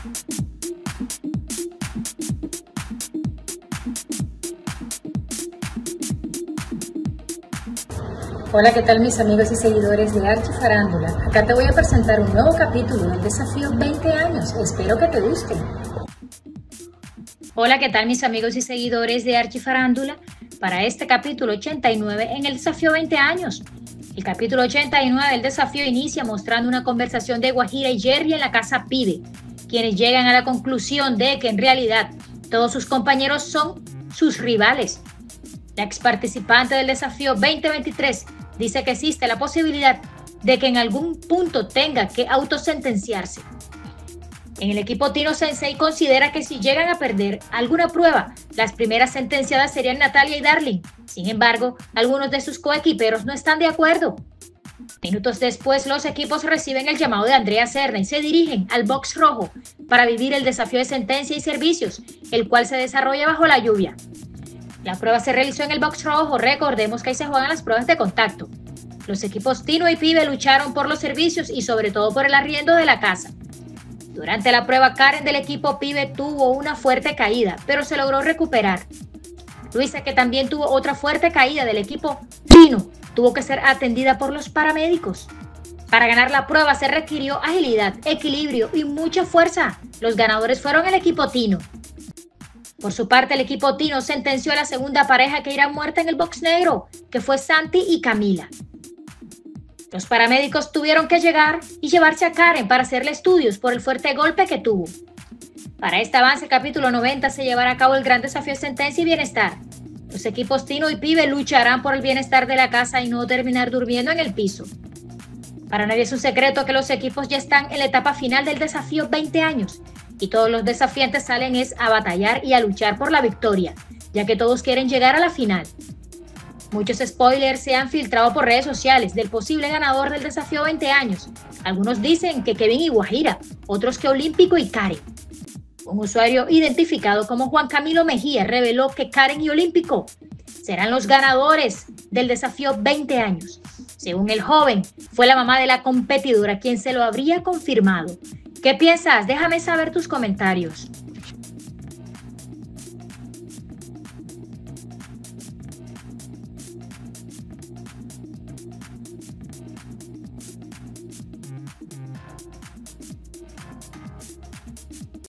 Hola, ¿qué tal mis amigos y seguidores de Archifarándula? Acá te voy a presentar un nuevo capítulo del desafío 20 años. Espero que te guste. Hola, ¿qué tal mis amigos y seguidores de Archifarándula? Para este capítulo 89 en el desafío 20 años. El capítulo 89 del desafío inicia mostrando una conversación de Guajira y Jerry en la casa Pibe, quienes llegan a la conclusión de que en realidad todos sus compañeros son sus rivales. La ex participante del desafío 2023 dice que existe la posibilidad de que en algún punto tenga que autosentenciarse. En el equipo Tino Sensei considera que si llegan a perder alguna prueba, las primeras sentenciadas serían Natalia y Darling. Sin embargo, algunos de sus coequiperos no están de acuerdo. Minutos después, los equipos reciben el llamado de Andrea Serna y se dirigen al box rojo para vivir el desafío de sentencia y servicios, el cual se desarrolla bajo la lluvia. La prueba se realizó en el box rojo. Recordemos que ahí se juegan las pruebas de contacto. Los equipos Tino y Pibe lucharon por los servicios y sobre todo por el arriendo de la casa. Durante la prueba, Karen del equipo Pibe tuvo una fuerte caída, pero se logró recuperar. Luisa, que también tuvo otra fuerte caída del equipo Tino, tuvo que ser atendida por los paramédicos. Para ganar la prueba se requirió agilidad, equilibrio y mucha fuerza. Los ganadores fueron el equipo Tino. Por su parte, el equipo Tino sentenció a la segunda pareja que irá muerta en el box negro, que fue Santi y Camila. Los paramédicos tuvieron que llegar y llevarse a Karen para hacerle estudios por el fuerte golpe que tuvo. Para este avance, el capítulo 90 se llevará a cabo el gran desafío de sentencia y bienestar. Los equipos Tino y Pibe lucharán por el bienestar de la casa y no terminar durmiendo en el piso. Para nadie es un secreto que los equipos ya están en la etapa final del desafío 20 años. Y todos los desafiantes salen a batallar y a luchar por la victoria, ya que todos quieren llegar a la final. Muchos spoilers se han filtrado por redes sociales del posible ganador del desafío 20 años. Algunos dicen que Kevin y Guajira, otros que Olímpico y Karen. Un usuario identificado como Juan Camilo Mejía reveló que Karen y Olímpico serán los ganadores del desafío 20 años. Según el joven, fue la mamá de la competidora quien se lo habría confirmado. ¿Qué piensas? Déjame saber tus comentarios.